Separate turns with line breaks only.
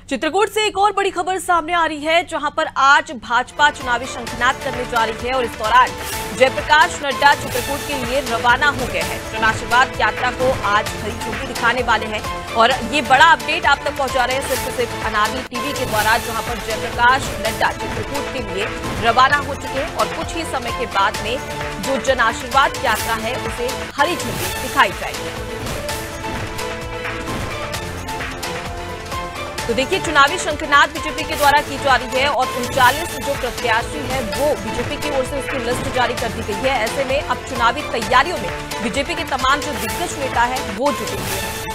चित्रकूट से एक और बड़ी खबर सामने आ रही है, जहां पर आज भाजपा चुनावी शंखनाद करने जा रही है और इस दौरान जयप्रकाश नड्डा चित्रकूट के लिए रवाना हो गए हैं। जन आशीर्वाद यात्रा को आज हरी झंडी दिखाने वाले हैं और ये बड़ा अपडेट आप तक पहुंचा रहे हैं सिर्फ अनादि टीवी के द्वारा, जहां पर जयप्रकाश नड्डा चित्रकूट के लिए रवाना हो चुके हैं और कुछ ही समय के बाद में जो जन आशीर्वाद यात्रा है उसे हरी झंडी दिखाई जाएगी। तो देखिए, चुनावी शंखनाद बीजेपी के द्वारा की जा रही है और 39 जो प्रत्याशी हैं वो बीजेपी की ओर से उसकी लिस्ट जारी कर दी गई है। ऐसे में अब चुनावी तैयारियों में बीजेपी के तमाम जो दिग्गज नेता है वो जुटे हुए हैं।